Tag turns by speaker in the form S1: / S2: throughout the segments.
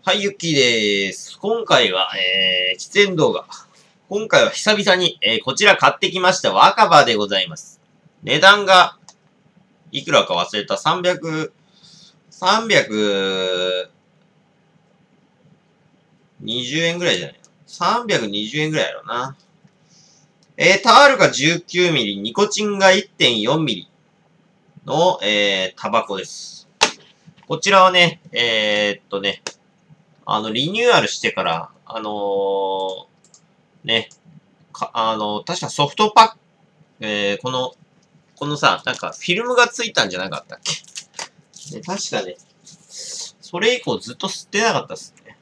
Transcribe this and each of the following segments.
S1: はい、ゆっきーでーす。今回は、出演動画。今回は久々に、こちら買ってきました若葉でございます。値段が、いくらか忘れた。320円ぐらいじゃない ?320 円ぐらいやろな。タールが 19mm、ニコチンが 1.4mm の、タバコです。こちらはね、リニューアルしてから、確かソフトパック、このさ、なんかフィルムがついたんじゃなかったっけね、確かね、それ以降ずっと吸ってなかったっすね。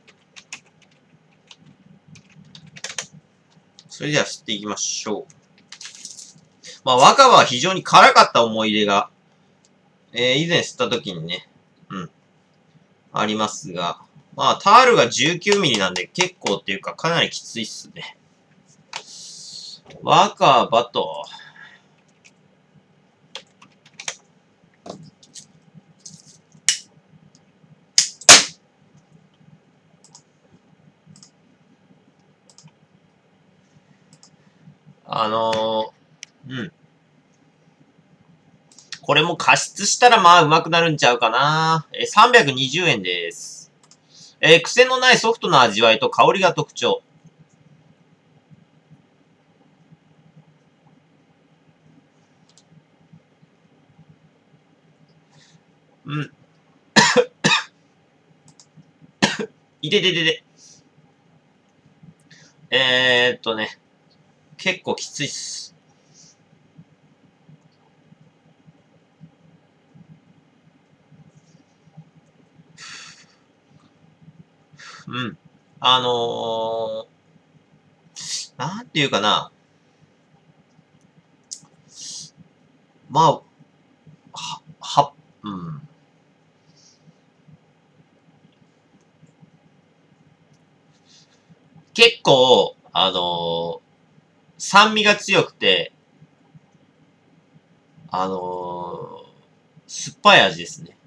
S1: それでは吸っていきましょう。まあ、若葉は非常に辛かった思い出が、以前吸った時にね、ありますが、まあ、タールが 19mm なんで結構っていうかかなりきついっすね。若葉と、これも加湿したらまあ上手くなるんちゃうかな。320円です。癖のないソフトな味わいと香りが特徴。いてててて。結構きついっす。なんていうかな。まあ、結構、酸味が強くて、酸っぱい味ですね。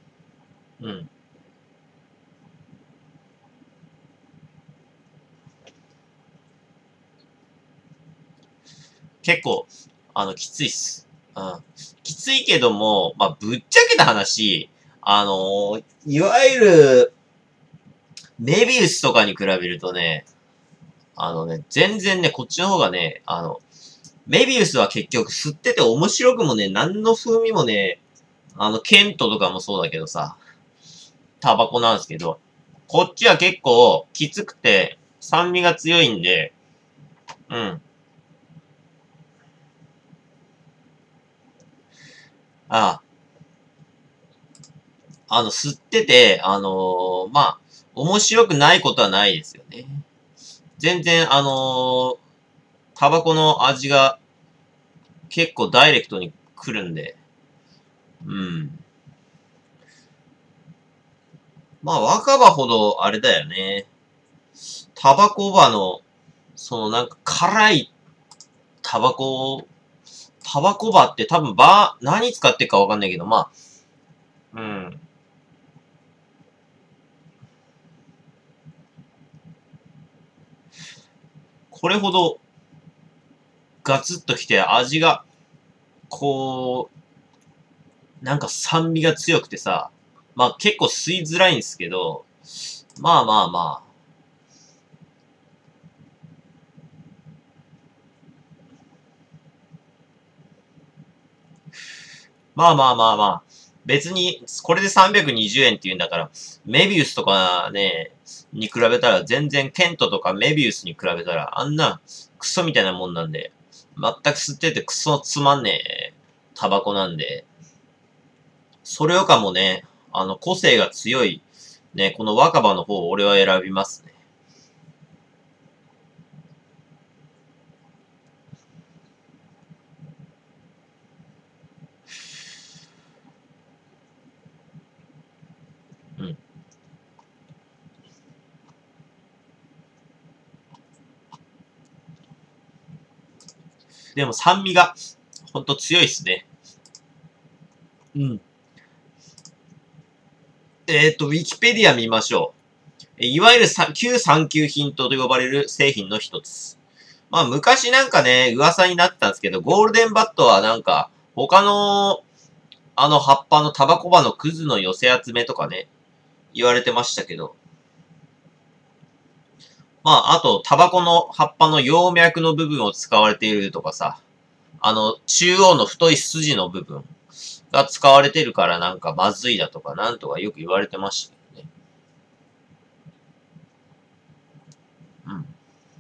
S1: 結構、きついっす。きついけども、まあ、ぶっちゃけた話、いわゆる、メビウスとかに比べるとね、全然ね、こっちの方がね、メビウスは結局吸ってて面白くもね、何の風味もね、ケントとかもそうだけどさ、タバコなんですけど、こっちは結構きつくて、酸味が強いんで、吸ってて、まあ、面白くないことはないですよね。全然、タバコの味が結構ダイレクトに来るんで、まあ、若葉ほど、あれだよね。タバコ葉の、なんか辛いタバコ葉って多分何使ってるかわかんないけど、まあ、これほどガツッときて味が、なんか酸味が強くてさ、まあ結構吸いづらいんですけど、まあまあまあ、まあまあまあまあ、別に、これで320円って言うんだから、メビウスとかね、に比べたら全然ケントとかメビウスに比べたら、あんなクソみたいなもんなんで、全く吸っててクソつまんねえタバコなんで、それよかもね、個性が強い、ね、この若葉の方を俺は選びますね。でも酸味が、ほんと強いっすね。ウィキペディア見ましょう。 いわゆる旧産休品と呼ばれる製品の一つ。まあ昔なんかね、噂になってたんですけど、ゴールデンバットはなんか、他の、葉っぱのタバコ葉のクズの寄せ集めとかね、言われてましたけど。まあ、あと、タバコの葉っぱの葉脈の部分を使われているとかさ、中央の太い筋の部分が使われてるからなんかまずいだとかなんとかよく言われてましたけどね。うん。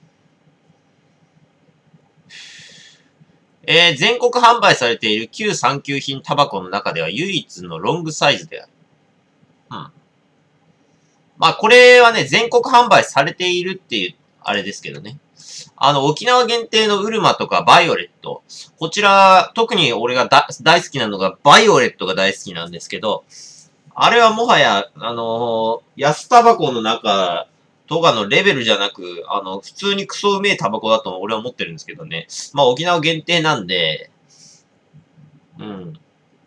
S1: 全国販売されている旧産休品タバコの中では唯一のロングサイズである。うん。まあ、これはね、全国販売されているっていう、あれですけどね。沖縄限定のウルマとかバイオレット。こちら、特に俺が大好きなのがバイオレットが大好きなんですけど、あれはもはや、安タバコの中とかのレベルじゃなく、普通にクソうめえタバコだと俺は思ってるんですけどね。まあ沖縄限定なんで、うん。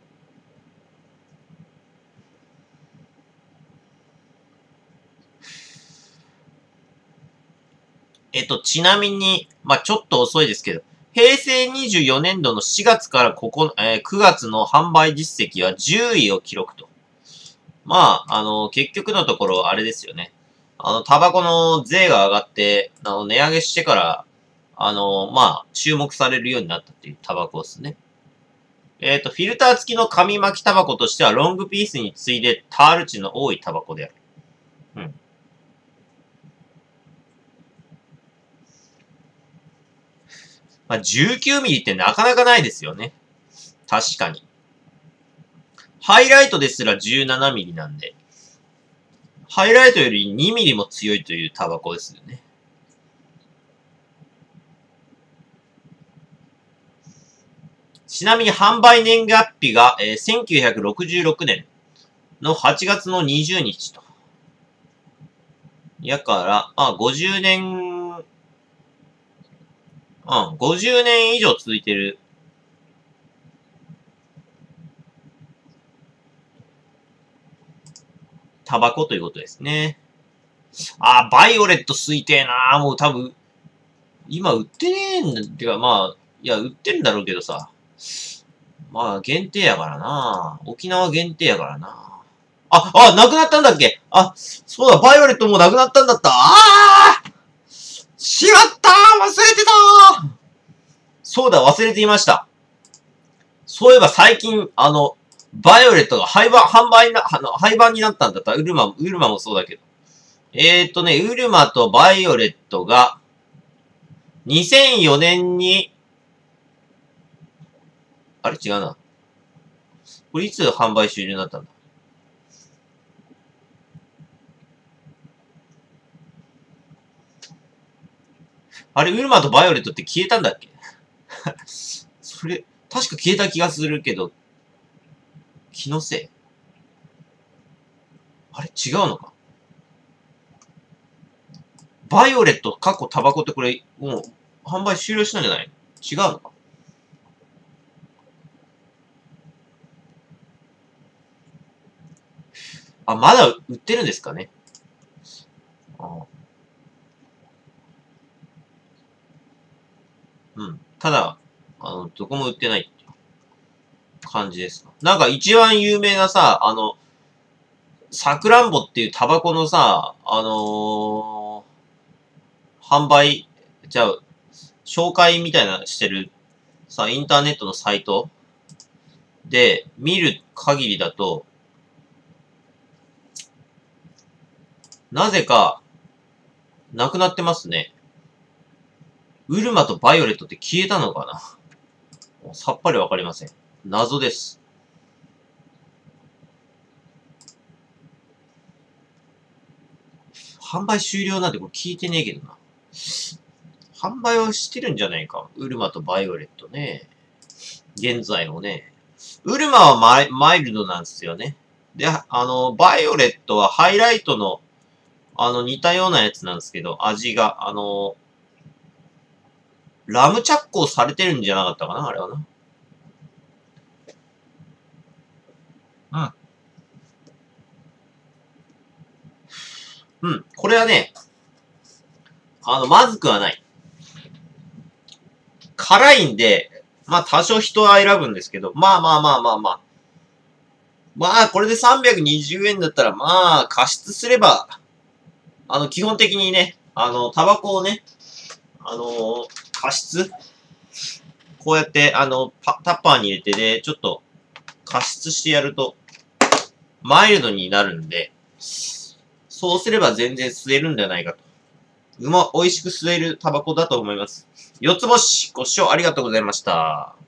S1: ちなみに、まあちょっと遅いですけど、平成24年度の4月から9月の販売実績は10位を記録と。まあ、結局のところ、あれですよね。タバコの税が上がって、値上げしてから、まあ、注目されるようになったっていうタバコですね。フィルター付きの紙巻きタバコとしては、ロングピースに次いでタール値の多いタバコである。うん。まあ、19ミリってなかなかないですよね。確かに。ハイライトですら17ミリなんで、ハイライトより2ミリも強いというタバコですよね。ちなみに販売年月日が、1966年の8月の20日と。やから、まあ、50年、うん、50年以上続いてるタバコということですね。バイオレット吸いてえなもう多分、今売ってねえんだってか、まあ、いや、売ってるんだろうけどさ。まあ、限定やからな沖縄限定やからななくなったんだっけそうだ、バイオレットもうなくなったんだった。しまった忘れてたそうだ、忘れていました。そういえば最近、バイオレットが廃盤になったんだった。ウルマもそうだけど。ウルマとバイオレットが、2004年に、あれ違うな。これいつ販売終了になったんだあれ、ウルマとバイオレットって消えたんだっけそれ、確か消えた気がするけど、気のせいあれ違うのかバイオレット、過去タバコってこれ、もう、販売終了したんじゃない違うのかまだ売ってるんですかねあうん。ただ、どこも売ってないっていう感じですか。なんか一番有名なさ、さくらんぼっていうタバコのさ、販売、じゃあ、紹介みたいなしてるさ、インターネットのサイトで見る限りだと、なぜか、なくなってますね。ウルマとバイオレットって消えたのかなさっぱりわかりません。謎です。販売終了なんてこれ聞いてねえけどな。販売はしてるんじゃないか。ウルマとバイオレットね。現在もね。ウルマはマイルドなんですよね。で、バイオレットはハイライトの、似たようなやつなんですけど、味が、ラムチャックをされてるんじゃなかったかなあれはな。うん。 うん。これはね、まずくはない。辛いんで、まあ多少人は選ぶんですけど、まあまあまあまあまあ。まあ、これで320円だったら、まあ、加湿すれば、基本的にね、タバコをね、加湿こうやって、タッパーに入れてで、ちょっと加湿してやると、マイルドになるんで、そうすれば全然吸えるんじゃないかと。美味しく吸えるタバコだと思います。四つ星、ご視聴ありがとうございました。